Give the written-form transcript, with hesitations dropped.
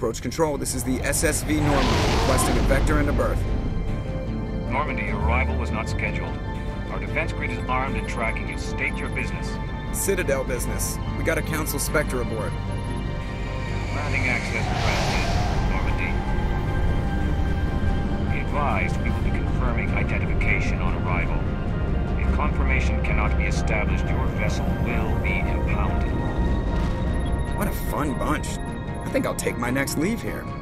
Approach control, this is the SSV Normandy, requesting a vector and a berth. Normandy, your arrival was not scheduled. Our defense grid is armed and tracking you. State your business. Citadel business. We got a Council Spectre aboard. Landing access granted, Normandy. Be advised, we will be confirming identification on arrival. If confirmation cannot be established, your vessel will be impounded. What a fun bunch. I think I'll take my next leave here.